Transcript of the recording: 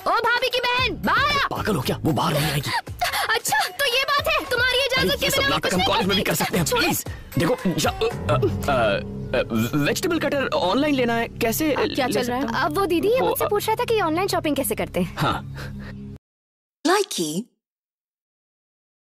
ओ भाभी की बहन बाहर आ। पागल हो क्या? वो बाहर नहीं आएगी। अच्छा तो ये बात है, तुम्हारी इजाजत के बिना नाटक हम कॉलेज में भी कर सकते हैं। प्लीज देखो, वेजिटेबल कटर ऑनलाइन लेना है, कैसे क्या चल रहा है? अब वो दीदी ये मुझसे पूछ रहा था कि ऑनलाइन शॉपिंग कैसे करते हैं। हाँ। Likey